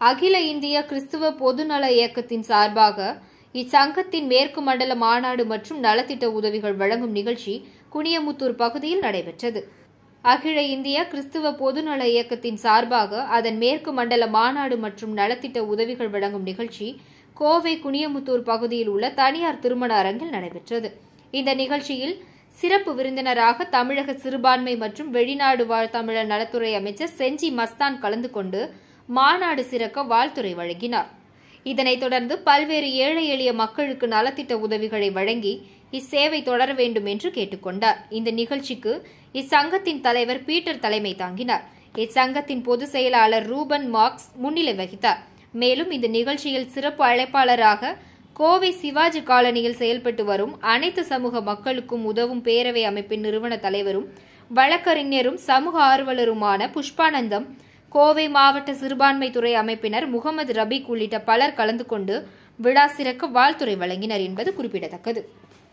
அகில இந்திய கிறிஸ்துவ பொதுநல இயக்கத்தின் சார்பாக இச்சங்கத்தின் மேற்கு மண்டல மாநாடு மற்றும் நலத்திட்ட உதவிகள் வழங்கும் நிகழ்ச்சி குனியமுத்தூர் பகுதியில் நடைபெற்றது. அகில இந்திய கிறிஸ்துவ பொதுநல இயக்கத்தின் சார்பாக அதன் மேற்கு மண்டல மாநாடு மற்றும் நலத்திட்ட உதவிகள் வழங்கும் நிகழ்ச்சி கோவை குனியமுத்தூர் பகுதியில் உள்ள தனியார் திருமண அரங்கில் நடைபெற்றது. இந்த நிகழ்ச்சியில் சிறப்பு விருந்தினராக தமிழக சிறுபான்மை மற்றும் வெளிநாடு வாழ் தமிழர் நலத்துறை அமைச்சர் செஞ்சி மஸ்தான் கலந்து கொண்டு மாநாடு சிறக்க வாழ்த்துரை வழங்கினார். இதனைத் தொடர்ந்து பல்வேறு ஏழை எளிய மக்களுக்கு நலத்திட்ட உதவிகளை வழங்கி இச்சேவை தொடர வேண்டும் என்று கேட்டுக் கொண்டார். இந்த நிகழ்ச்சிக்கு இச்சங்கத்தின் தலைவர் பீட்டர் தலைமை தாங்கினார். இச்சங்கத்தின் பொதுச் செயலாளர் ரூபன் மார்க்ஸ் முன்னிலை வகித்தார். மேலும் இந்த நிகழ்ச்சியில் சிறப்பு அழைப்பாளராக கோவை சிவாஜி காலனியில் செயல்பட்டு வரும் அனைத்து சமூக மக்களுக்கும் உதவும் பேரவை அமைப்பின் நிறுவன தலைவரும் வழக்கறிஞரும் சமூக ஆர்வலருமான புஷ்பானந்தம், கோவை மாவட்ட சிறுபான்மை துறை அமைப்பினர் முகமது ரபீக் உள்ளிட்ட பலர் கலந்து கொண்டு விழா சிறக்க வாழ்த்துரை வழங்கினர் என்பது குறிப்பிடத்தக்கது.